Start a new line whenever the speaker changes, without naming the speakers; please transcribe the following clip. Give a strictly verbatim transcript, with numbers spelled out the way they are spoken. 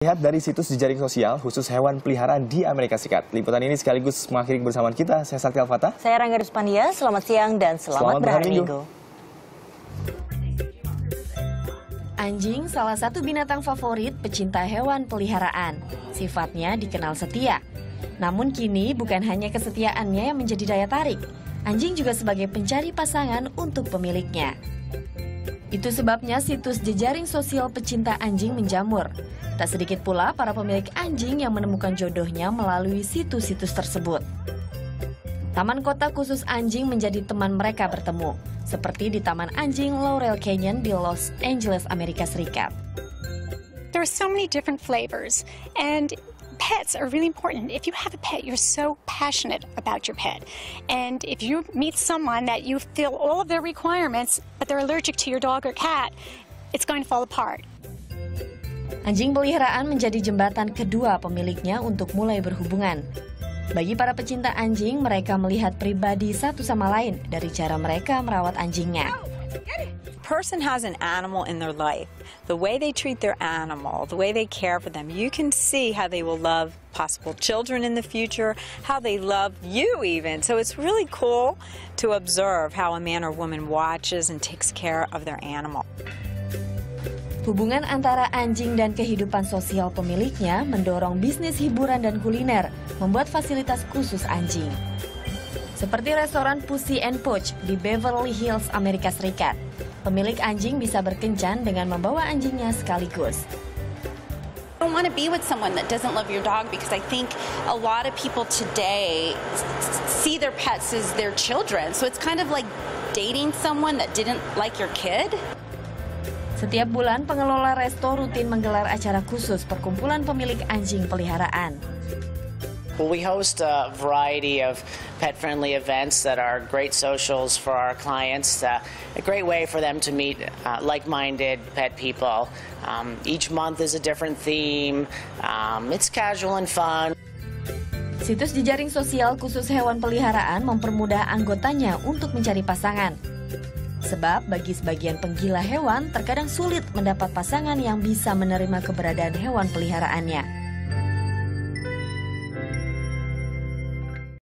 Lihat dari situs jejaring sosial khusus hewan peliharaan di Amerika Serikat. Liputan ini sekaligus mengakhiri kebersamaan kita. Saya Sakti Alfata.
Saya Rangga Ruspandia. Selamat siang dan selamat, selamat berhari Minggu.
Anjing salah satu binatang favorit pecinta hewan peliharaan. Sifatnya dikenal setia. Namun kini bukan hanya kesetiaannya yang menjadi daya tarik. Anjing juga sebagai pencari pasangan untuk pemiliknya. Itu sebabnya situs jejaring sosial pecinta anjing menjamur. Tak sedikit pula para pemilik anjing yang menemukan jodohnya melalui situs-situs tersebut. Taman kota khusus anjing menjadi teman mereka bertemu, seperti di Taman Anjing Laurel Canyon di Los Angeles, Amerika Serikat.
There are so many different flavors, and pets are really important. If you have a pet, you're so passionate about your pet. And if you meet someone that you fill all of their requirements, but they're allergic to your dog or cat, it's going to fall apart.
Anjing peliharaan menjadi jembatan kedua pemiliknya untuk mulai berhubungan. Bagi para pecinta anjing, mereka melihat pribadi satu sama lain dari cara mereka merawat anjingnya.
Person has an animal in their life. The way they treat their animal, the way they care for them, you can see how they will love possible children in the future, how they love you even. So it's really cool to observe how a man or woman watches and takes care of their animal.
Hubungan antara anjing dan kehidupan sosial pemiliknya mendorong bisnis hiburan dan kuliner, membuat fasilitas khusus anjing. Seperti restoran Pussy and Pooch di Beverly Hills, Amerika Serikat. Pemilik anjing bisa berkencan dengan membawa anjingnya sekaligus.
I don't want to be with someone that doesn't love your dog because I think a lot of people today see their pets as their children. So it's kind of like dating someone that didn't like your kid.
Setiap bulan, pengelola resto rutin menggelar acara khusus perkumpulan pemilik anjing peliharaan.
Well, we host a variety of pet-friendly events that are great socials for our clients, uh, a great way for them to meet uh, like-minded pet people. Um, each month is a different theme. Um, it's casual and fun.
Situs jejaring sosial khusus hewan peliharaan mempermudah anggotanya untuk mencari pasangan. Sebab bagi sebagian penggila hewan, terkadang sulit mendapat pasangan yang bisa menerima keberadaan hewan peliharaannya.